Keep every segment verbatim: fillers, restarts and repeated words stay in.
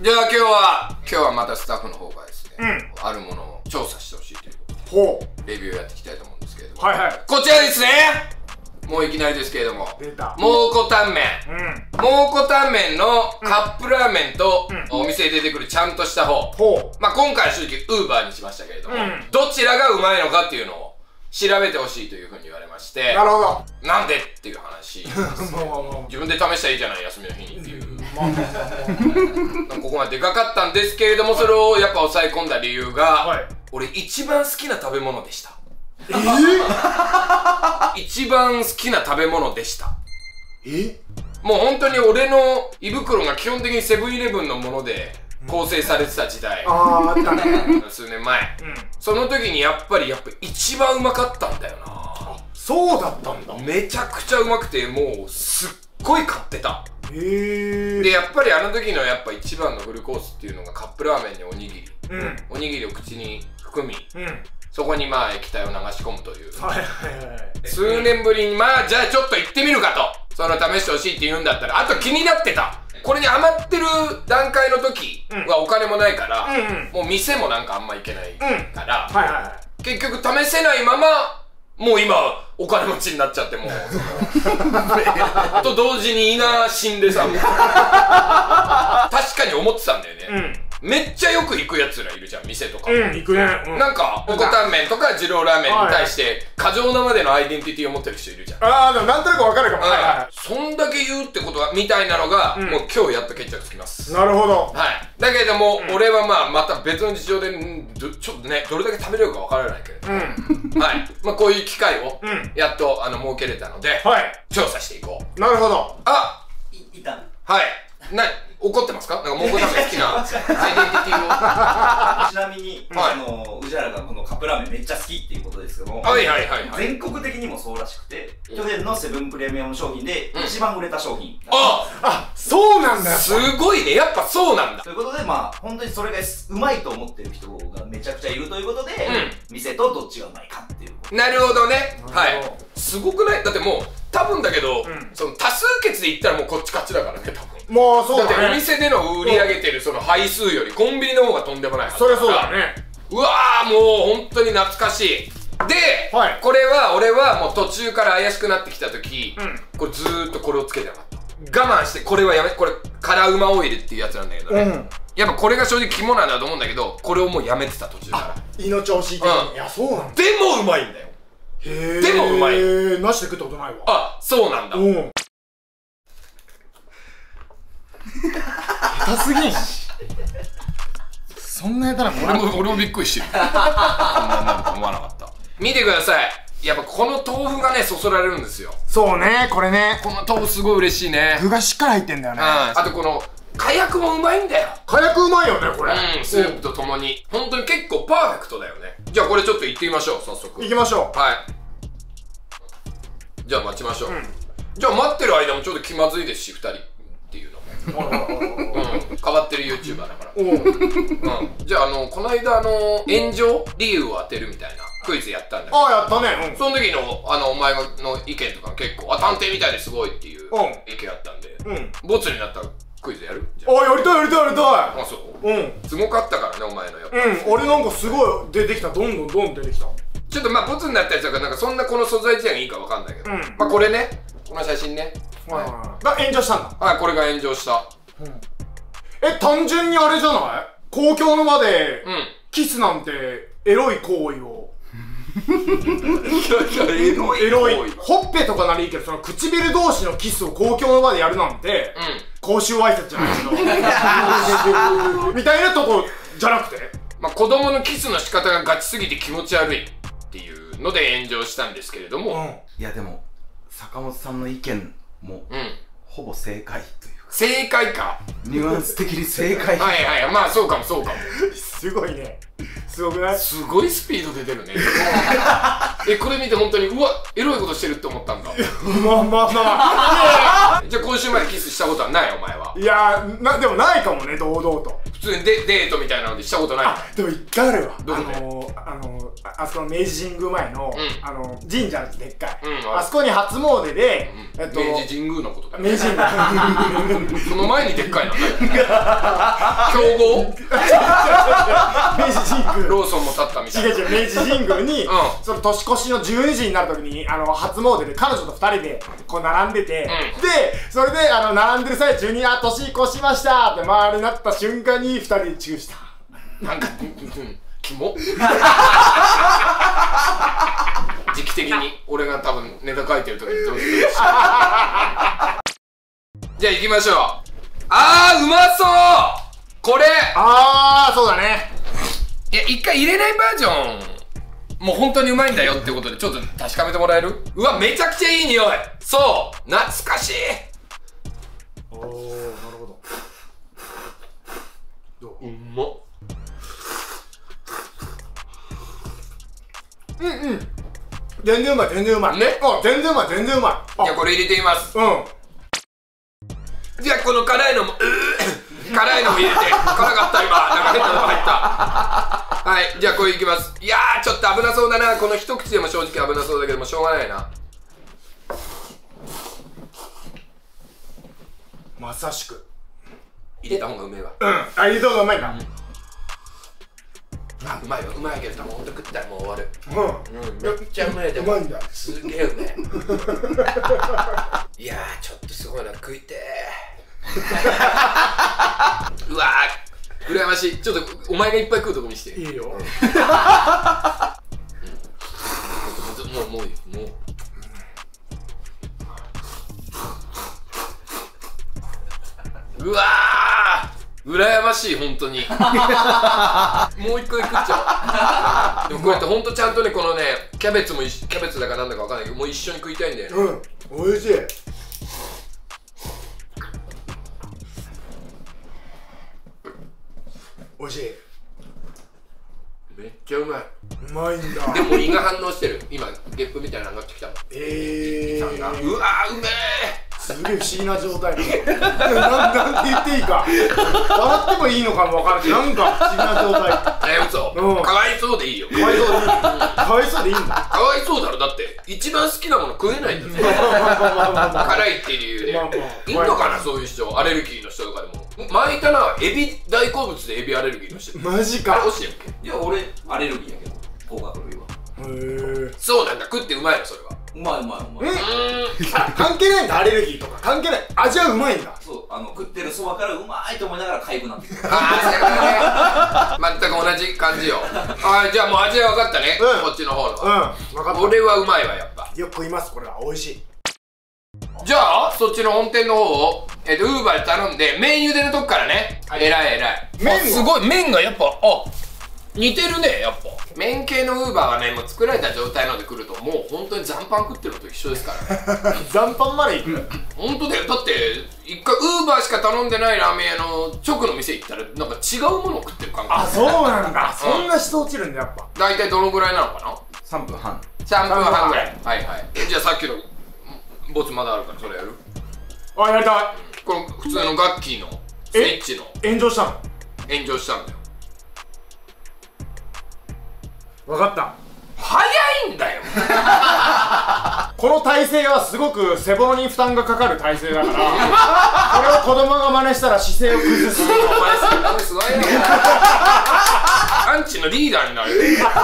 じゃあ今日は今日はまたスタッフの方がですね、うん、あるものを調査してほしいということでレビューをやっていきたいと思うんですけれども、はいはい、こちらですね。もういきなりですけれども、出た蒙古タンメン、うん、蒙古タンメンのカップラーメンと、うん、お店で出てくるちゃんとした方、うん、まあ今回は正直ウーバーにしましたけれども、うん、どちらがうまいのかっていうのを調べてほしいというふうに言われまして、なるほど、なんでっていう話自分で試したらいいじゃない、休みの日にっていうここまででかかったんですけれども、はい、それをやっぱ抑え込んだ理由が、はい、俺一番好きな食べ物でした。えー、一番好きな食べ物でした。え、もう本当に俺の胃袋が基本的にセブンイレブンのもので構成されてた時代、あーあったね数年前、うん、その時にやっぱりやっぱ一番うまかったんだよな。あ、そうだったんだ。めちゃくちゃうまくて、もうすっごい買ってた。へー。でやっぱりあの時のやっぱ一番のフルコースっていうのがカップラーメンにおにぎり、うん、おにぎりを口に含み、うん、そこにまあ液体を流し込むという、数年ぶりにまあじゃあちょっと行ってみるかと、その試してほしいって言うんだったら、あと気になってた、これに余ってる段階の時はお金もないから、うん、もう店もなんかあんま行けないから、結局試せないままもう今お金持ちになっちゃって、もうと同時に胃が死んでさ確かに思ってたんだよね、うん、めっちゃよく行くやつらいるじゃん、店とか。うん、行くね。うん、なんか、蒙古タンメンとか二郎ラーメンに対して、過剰なまでのアイデンティティを持ってる人いるじゃん。ああ、でもなんとなくわかるかも。はいはい。そんだけ言うってことは、みたいなのが、もう今日やっと決着つきます。なるほど。はい。だけども、俺はまあ、また別の事情で、ちょっとね、どれだけ食べれるかわからないけれど。うん。はい。まあ、こういう機会を、やっと、あの、設けれたので、はい。調査していこう。なるほど。あ、いた。はい。な、怒ってますか？なんか蒙古タンメン好きなアイデンティティを。ちなみに、あの、宇治原がこのカップラーメンめっちゃ好きっていうことですけども、はいはいはい。全国的にもそうらしくて、去年のセブンプレミアム商品で一番売れた商品。ああ、そうなんだよ。すごいね。やっぱそうなんだ。ということで、まあ、本当にそれがうまいと思ってる人がめちゃくちゃいるということで、店とどっちがうまいかっていう。なるほどね。はい。すごくない？だってもう、多分だけど、その多数決で言ったらもうこっち勝ちだからね、多分。もうそうだね。だってお店での売り上げてるその配数よりコンビニの方がとんでもないはずだから。そりゃそうだね。うわー、もう本当に懐かしい。で、はい、これは俺はもう途中から怪しくなってきた時、うん、これずーっとこれをつけてなかった。我慢してこれはやめ、これ辛うまオイルっていうやつなんだけどね、うん、やっぱこれが正直肝なんだと思うんだけど、これをもうやめてた途中から。胃の調子いいって、うん、いやそうなんだ。でもうまいんだよ。へー。でもうまい。なしで食ったことないわ。あ、そうなんだ。うん。下手すぎん。そんな下手なの？俺も、俺もびっくりしてる。こんなになると思わなかった。見てください。やっぱこの豆腐がね、そそられるんですよ。そうね、これね。この豆腐すごい嬉しいね。具がしっかり入ってんだよね。うん。あとこの、かやくもうまいんだよ。かやくうまいよね、これ。うん、スープとともに。本当に結構パーフェクトだよね。じゃあこれちょっと行ってみましょう、早速。行きましょう。はい。じゃあ待ちましょう。じゃあ待ってる間もちょっと気まずいですし、二人。うん、変わってる YouTuber だから。うん、じゃあ、あの、この間、あの、炎上理由を当てるみたいなクイズやったんだけど。ああ、やったね。うん、その時の、あの、お前の意見とか結構、あ、探偵みたいですごいっていう意見あったんで、うん、ボツになったクイズやる？ああ、やりたいやりたいやりたい。あ、そう。うん。すごかったからね、お前のやっぱ。うん、俺なんかすごい出てきた。どんどんどんどん出てきた。ちょっとまあ、ボツになったやつだから、なんかそんなこの素材自体がいいかわかんないけど、うん、まあ、これね、この写真ね。はい。が炎上したんだ。はい、これが炎上した。うん、え、単純にあれじゃない？公共の場で、うん、キスなんてエロい行為を。エロい。エロい。ほっぺとかならいいけど、その唇同士のキスを公共の場でやるなんて、うん、公衆挨拶じゃないけど。みたいなとこじゃなくて、まあ子供のキスの仕方がガチすぎて気持ち悪いっていうので炎上したんですけれども。うん、いやでも、坂本さんの意見も、うん、ほぼ正解というか。正解か。ニュアンス的に正解。はいはい、まあそうかもそうかも。すごいね。すごくない？すごいスピードで出るね。え、これ見て本当に、うわ、エロいことしてるって思ったんだ。まあまあまあ。じゃあ今週までキスしたことはないお前は？いやー、な、でもないかもね、堂々と。普通にデデートみたいなのでしたことない。 あ、でも一回あるわ。 どこで？ あのー、あのー、あそこの明治神宮前の、 うん、 あの神社でっかい、 うん、 あそこに初�明で、 うん、えっと明治神宮のことだよ。 明治神宮その前にでっかいの競合明治神宮ローソンも立ったみたいな。 違う違う、明治神宮に、うん、その年越しのじゅうにじになるときにあの初詣で彼女とふたりでこう並んでて、うん、でそれであの並んでる最中に「あ、年越しました」って周りになった瞬間にふたりでチューした。 なんかキモ時期的に俺が多分ネタ書いてる時にどうするじゃあ行きましょう。あーうまそうこれ。 あーそうだね。 いや一回入れないバージョンもう本当にうまいんだよってことでちょっと確かめてもらえる？うわめちゃくちゃいい匂い。そう懐かしい。 おーなるほど。どう？ うまっ。 うんうん、全然うまい全然うまいね。あ、全然うまい全然うまい。 じゃあこれ入れてみます。 うん。 じゃあこの辛いのもう辛いのも入れて。辛かった今なんか変なのが入ったはい、じゃあこれいきます。いやーちょっと危なそうだな。この一口でも正直危なそうだけどもしょうがないな。 まさしく入れた方がうめえわ。 うん、あ、入れた方がうまいな。 あ、うまいよ、うまいけどもうほんと食ったらもう終わる。 うん、 うん、めっちゃうまい。でもうまいんだ。 すげえうめえいやーちょっとすごいな、食いてーうわー羨ましい。ちょっとお前がいっぱい食うとこ見して。 いいよ、うん、もうもうもううわー羨ましい本当にもう一個食っちゃうでもこうやってほんとちゃんとね、このねキャベツもキャベツだかなんだかわかんないけどもう一緒に食いたいんだよね。 うん、おいしい。おいしい。 めっちゃうまい。 うまいんだ。 でも胃が反応してる。今ゲップみたいなの上がってきた。 えー、 うわーうめえ。 すげえ不思議な状態ななんて言っていいか笑ってもいいのかも分からない。なんか不思議な状態。 えー、嘘、うん、かわいそうでいいよ。 かわいそうでいいかわいそうでいいんだ。 かわいそうだろ。だって一番好きなもの食えないんだぜ辛いっていう理由で、まあまあ、いいのかなそういう人。アレルギーの人とかでも。前いたな、エビ大好物でエビアレルギーの人。 マジか。 あれ落ちてるっけ？ いや俺アレルギーやけど甲殻類は。 へえ。 そうなんだ。食ってうまいのそれは。 うまいうまいうまい。 関係ないんだ、アレルギーとか関係ない。味はうまいんだ。 そう、あの食ってるそばからうまいと思いながら痒くなってくる。 ああ、全く同じ感じよ。ああ、じゃあもう味は分かったね、こっちの方の。 うん、分かった。 俺はうまいわやっぱ。 よく食います。これは美味しい。 じゃあそっちの本店の方をえっとウーバーで頼んで麺茹でのとこからね。えらいえらい。麺すごい麺がやっぱあ似てるね。やっぱ麺系のウーバーはねもう作られた状態ので来るともう本当に残飯食ってるのと一緒ですから残飯までいく。 本当だよ。だって一回ウーバーしか頼んでないラーメン屋の直の店行ったらなんか違うものを食ってる感覚。 あ、そうなんだ。そんな人落ちるんだやっぱ。 大体どのぐらいなのかな。 さんぷんはん。 さんぷんはんぐらい。はいはい。じゃあさっきのボツまだあるからそれやる。 あ、やりたい。 この普通のガッキーのスイッチの炎上したの。 炎上したんだよ。 分かった。 早いんだよこの体勢はすごく背骨に負担がかかる体勢だからこれを子供が真似したら姿勢を崩す。お前すごいねアンチのリーダーになる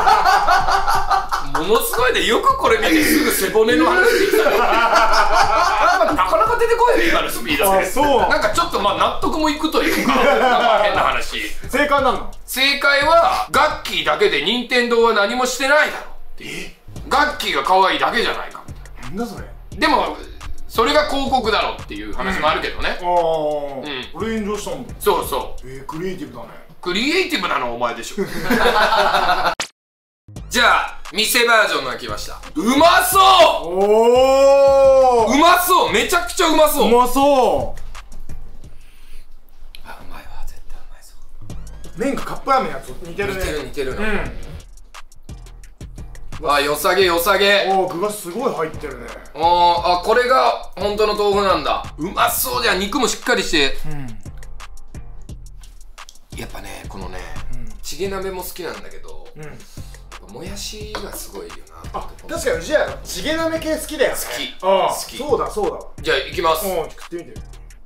ものすごいね。よくこれ見てすぐ背骨の話できたねなかなか出てこないね今のスピードで。 あ、そう。なんかちょっとまあ納得もいくというかなんか変な話。 正解なの？ 正解はガッキーだけで任天堂は何もしてないだろうっていう。ガッキーが可愛いだけじゃないかみたいな。 なんだそれ。 でもそれが広告だろっていう話もあるけどね。 ああ、俺炎上したんだ。 そうそう。 えー、クリエイティブだね。 クリエイティブなのはお前でしょじゃあ店バージョンのが来ました。うまそう。 おお、 うまそう。めちゃくちゃうまそう。 うまそう。 あ、うまいわ。絶対うまいそう。 麺がカップラーメンやつ似てるね。 似てる似てる。 うん。 あ、良さげ良さげ。 おー、具がすごい入ってるね。 あーあ、これが本当の豆腐なんだ。うまそうじゃん。肉もしっかりして。うん。いやっぱねこのねチゲ鍋も好きなんだけど、もやしがすごいよな。 あ、確かにうちらチゲ鍋系好きだよね。 好き。 ああ、好き。そうだそうだ。 じゃあ行きます。 うん、食ってみて。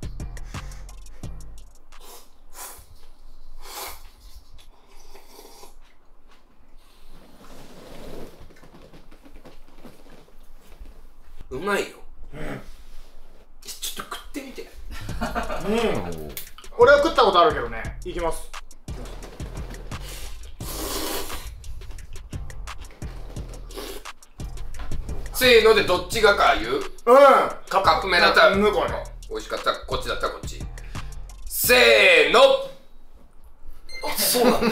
うまいよ。うん。ちょっと食ってみて。うん。 俺は食ったことあるけどね。いきます。 せーのでどっちがか言う？うん。カップ麺だったら向こうの。美味しかったらこっちだったらこっち。せーの。あ、そうなんだよ。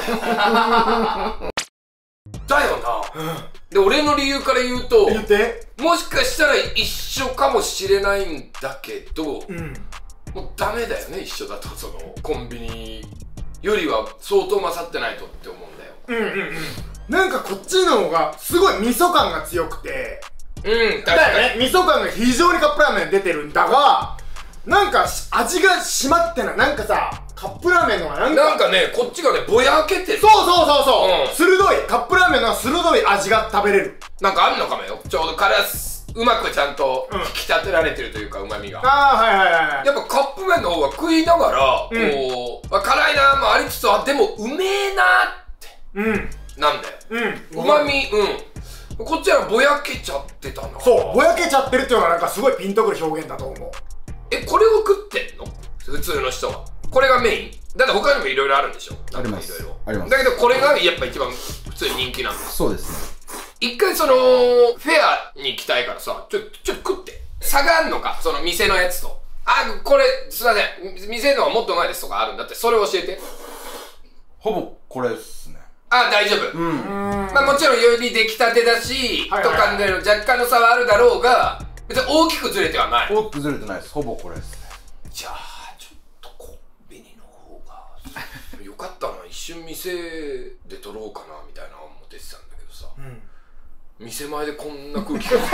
だよな。で、俺の理由から言うと、 言って。 もしかしたら一緒かもしれないんだけど、うん、もうダメだよね、一緒だと。そのコンビニよりは相当勝ってないとって思うんだよ。うんうんうん。なんかこっちの方がすごい味噌感が強くて、うん、確かにだよね。味噌感が非常にカップラーメン出てるんだが、なんか味が締まってない。なんかさ、カップラーメンのがなんかなんかね、こっちがね、ぼやけてる。そうそうそうそう、うん、鋭いカップラーメンの鋭い味が食べれる。なんかあるのかもよ。ちょうどからうまくちゃんと引き立てられてるというか、うまみが。ああ、はいはいはい。やっぱカップ麺の方が食いながら、うん、こう、まあ、辛いなもありつつ、あ、でもうめえなって、うん、なんだよ。うん、うまみ、うん。こっちはぼやけちゃってたな。そう、ぼやけちゃってるっていうのがなんかすごいピンとくる表現だと思う。え、これを食ってんの？普通の人は。これがメイン？だって他にもいろいろあるんでしょ？ あります。 いろいろ。 あります。 だけどこれがやっぱ一番普通に人気なんだ。 そうですね。 一回その、フェアに行きたいからさ、ちょ、ちょっと食って。差があんのか、その店のやつと。あ、これ、すいません。店のはもっとうまいですとかあるんだって、それ教えて。 ほぼこれっすね。 あ、大丈夫。うん。まあもちろんより出来たてだし、とかでの若干の差はあるだろうが、別に大きくずれてはない。 大きくずれてないです。ほぼこれですね。 じゃあ、ちょっとコンビニの方が、よかったな。一瞬店で撮ろうかな、みたいな思ってたんだけどさ。うん。店前でこんな空気が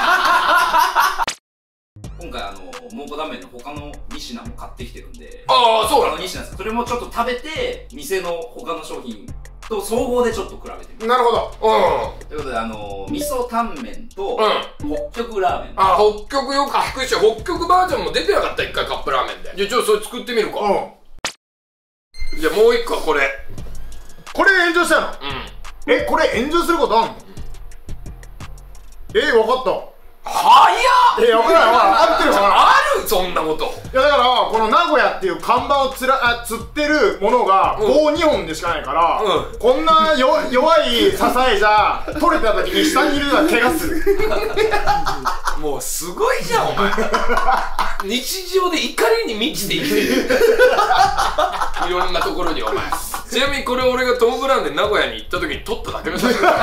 今回あの蒙古タンメンの他のに品も買ってきてるんで、 ああそうなのに品です。それもちょっと食べて店の他の商品と総合でちょっと比べてみる。 なるほど。うん。 ということであの味噌タンメンと北極ラーメン。 あ、北極よく聞くし、北極バージョンも出てなかった一回カップラーメンで。じゃあちょっとそれ作ってみるか。うん。じゃあもう一個はこれ。これ炎上したの？うん。え、これ炎上することあんの？えー、わかった。はやっ。えー、わからないわからない。合ってるわからない。あるそんなこと。いやだからこの名古屋っていう看板をつらあ釣ってるものが棒にほんでしかないから、うん、こんなよ弱い支えじゃ取れた時に下にいるのは怪我する。もうすごいじゃんお前。日常で怒りに満ちて生きてる。いろんなところにお前。ちなみにこれ俺がトム・ブラウンで名古屋に行った時に撮っただけの写真だ。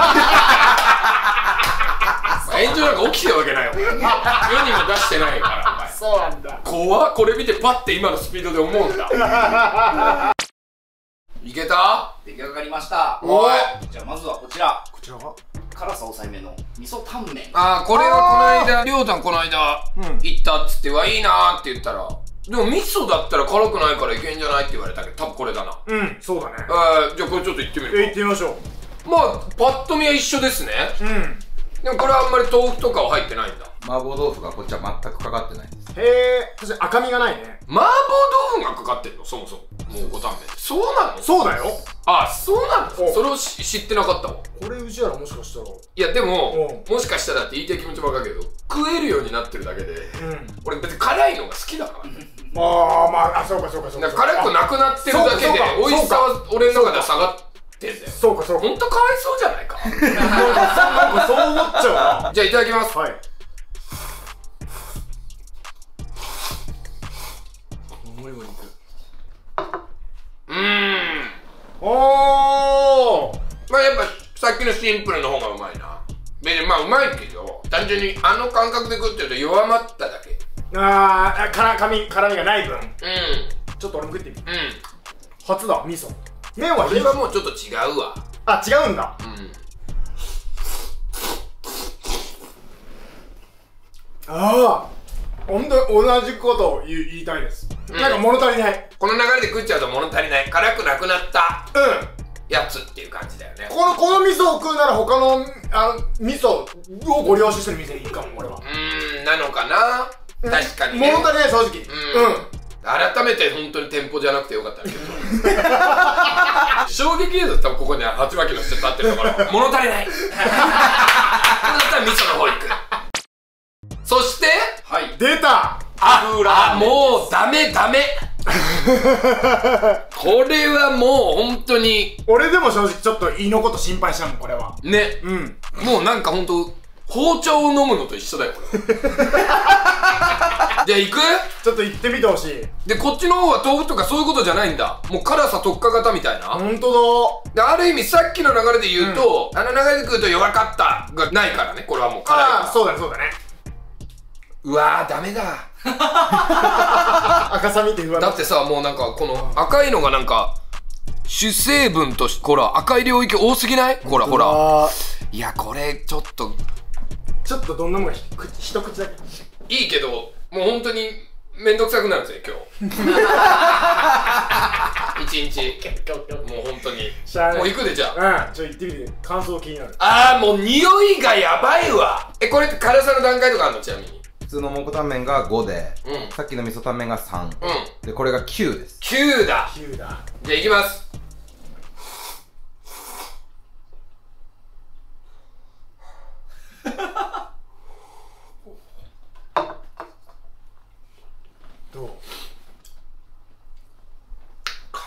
炎上なんか起きてるわけないよ。世にも出してないからお前。そうなんだ。怖っ。これ見てパッて今のスピードで思うんだ。いけた？ 出来上がりました。 おい。 じゃあまずはこちら。 こちらが辛さ抑えめの味噌タンメン。 あー、これはこの間りょうたんこの間行ったっつってはいいなーって言ったら、でも味噌だったら辛くないからいけんじゃないって言われたけど、多分これだな。うん、そうだね。えー、じゃあこれちょっと行ってみるか。行ってみましょう。まあパッと見は一緒ですね。うん。でもこれはあんまり豆腐とかは入ってないんだ。 麻婆豆腐がこっちは全くかかってないです。 へえ、確かに赤みがないね。 麻婆豆腐がかかってんのそもそも。蒙古タンメン。そうなの？そうだよ。あ、そうなの？それを知ってなかったわ。これうちやらもしかしたら。いやでも、もしかしたらって言いたい気持ちもわかるけど、食えるようになってるだけで、うん、俺別に辛いのが好きだからね。ああ、まあ、あ、そうかそうかそうか。辛くなくなってるだけで、美味しさは俺の中では下がってんだよ。そうかそうか。ほんとかわいそうじゃないか。なんかそう思っちゃうな。じゃあいただきます。はい。うーん。おー。まあやっぱさっきのシンプルの方がうまいな。別にまあうまいけど、単純にあの感覚で食ってると弱まっただけ。あー、辛み、辛みがない分。うん。ちょっと俺も食ってみる。うん。初だ、味噌。麺はこれはもうちょっと違うわ。あ、違うんだ。うん。ああ。 ほんと同じことを言い言いたいです、うん、なんか物足りない。 この流れで食っちゃうと物足りない、辛くなくなったうんやつっていう感じだよね。 このこの味噌を食うなら他のあの味噌をご了承してる店でいいかも俺は。 うーんなのかな、うん、確かにね物足りない正直。うん、うん改めて本当に店舗じゃなくてよかったけど衝撃映像多分ここに鉢巻きの人立ってるから物足りないこれだったら味噌の方行く。そしてはい出た油。あもうダメダメこれはもう本当に俺でも正直ちょっと胃のこと心配したもんこれはね。うんもうなんか本当包丁を飲むのと一緒だよこれじゃあ行く？ ちょっと行ってみてほしい。 でこっちの方は豆腐とかそういうことじゃないんだ。もう辛さ特化型みたいな。 ほんとだ。 である意味さっきの流れで言うと、うん、あの流れで食うと弱かったがないからね。これはもう辛いから。 ああそうだねそうだね。 うわーダメだ赤さ見て不安だってさもうなんかこの赤いのがなんか主成分としてほら赤い領域多すぎない？ほらほらいやこれちょっとちょっとどんなもんが一口だけいいけどもう本当にめんどくさくなるんですよ今日一日もう本当にもう行くでじゃあうんちょっと行ってみて感想気になる。 あーもう匂いがやばいわ。えこれって辛さの段階とかあるの？ちなみに普通の蒙古タンメンがごで、 うん、 さっきの味噌タンメンがさん、うん、でこれがきゅうです。 きゅうだきゅうだ。 じゃあ行きます。 どう？ 辛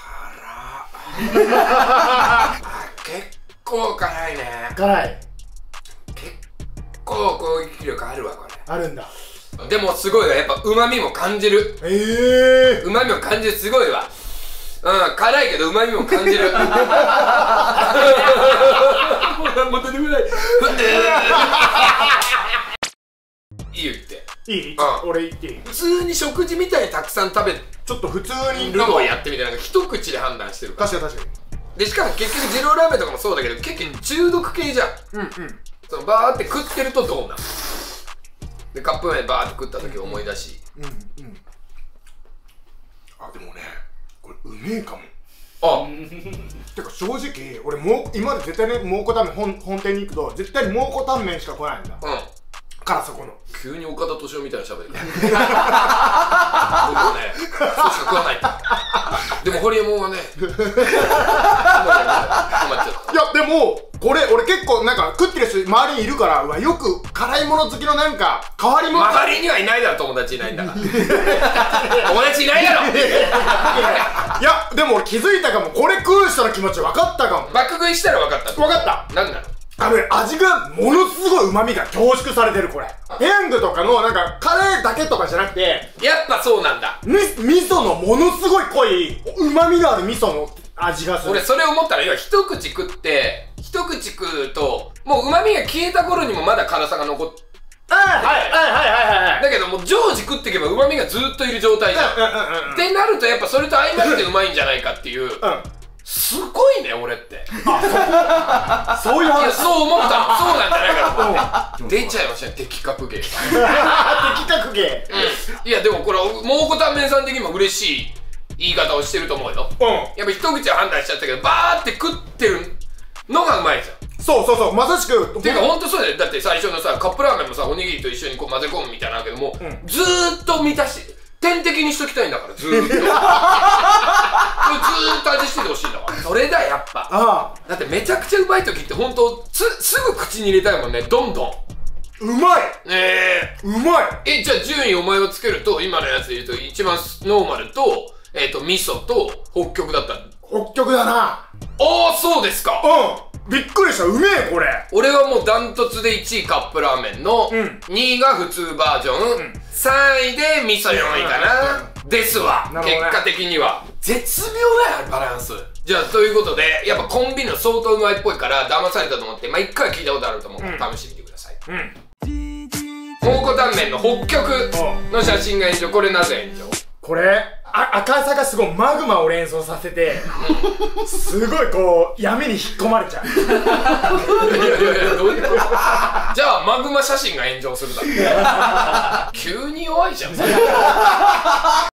結構辛いね。 辛い。 結構攻撃力あるわこれ。 あるんだ。 でもすごいわやっぱ旨味も感じる。 ええー。 旨味も感じるすごいわ。うん辛いけど旨味も感じる。もう何も出てこない。いいよ言って。 いい？うん、俺言っていい？ 普通に食事みたいにたくさん食べちょっと普通にルーをやってみたいな一口で判断してるから。 確かに確かに。 でしかも結局二郎ラーメンとかもそうだけど結構中毒系じゃん。うんうん。そのバーって食ってるとどうなの？でカップ麺バーって食った時思い出し。うんうん。 あでもねこれうめえかも。 あてか正直俺も今まで絶対ね蒙古タンメン 本, 本店に行くと絶対に蒙古タンメンしか来ないんだ。うん。からそこの急に岡田斗司夫みたいな喋り方僕もねそうしか食わないでもホリエモンはね困っちゃった。 いやでもこれ俺結構なんか食ってる人周りにいるからうわよく辛いもの好きのなんか変わり者周りにはいないだろ友達いないんだから友達いないだろいやでも俺気づいたかも。これ食う人の気持ち分かったかも。 爆食いしたら分かった。 分かった。 なんだろうあのね、味がものすごい旨味が凝縮されてるこれ。ペヤングとかのなんかカレーだけとかじゃなくてやっぱそうなんだ。 み、味噌のものすごい濃い旨味がある味噌の味がする。 俺それ思ったら要は一口食って一口食うともう旨味が消えた頃にもまだ辛さが残って、 はいはいはいはいはい。 だけどもう常時食っていけば旨味がずっといる状態じゃん。ってなるとやっぱそれと相まってうまいんじゃないかっていう、うん、すごいね俺って。 あそこそういう話。 そう思ったの。そうなんじゃないかと思って出ちゃいましたね的確芸。的確芸。 うんいやでもこれ蒙古タンメンさん的にも嬉しい言い方をしてると思うよ。うんやっぱ一口は判断しちゃったけどバーって食ってるのがうまいじゃん。 そうそうそうまさしく。 ていうかほんとそうだよ。だって最初のさカップラーメンもさおにぎりと一緒にこう混ぜ込むみたいなんだけども、うん、ずーっと満たして点滴にしときたいんだからずーっとずーっと味しててほしいんだから。それだやっぱ。ああだってめちゃくちゃうまい時ってほんとすすぐ口に入れたいもんね。どんどんうまい。 ええー、うまい。 えじゃあ順位お前をつけると今のやつで言うと一番ノーマルとえっ、ー、と味噌と北極だった。 北極だな。 ああそうですか。 うんびっくりした。うめえこれ。 俺はもうダントツでいちいカップラーメンの、うん、にいが普通バージョン、うん、さんいで味噌よんいかな、うん、ですわ、ね、結果的には絶妙だよバランス。じゃあということでやっぱコンビニの相当うまいっぽいから騙されたと思ってまあいっかい聞いたことあると思うから、うん、試してみてください。うん蒙古タンメンの北極の写真が炎上。これなぜ炎上？ これあ赤さがすごいマグマを連想させてすごいこう闇に引っ込まれちゃう。いやいやいやどういうこと。じゃあマグマ写真が炎上するだろ。急に弱いじゃん。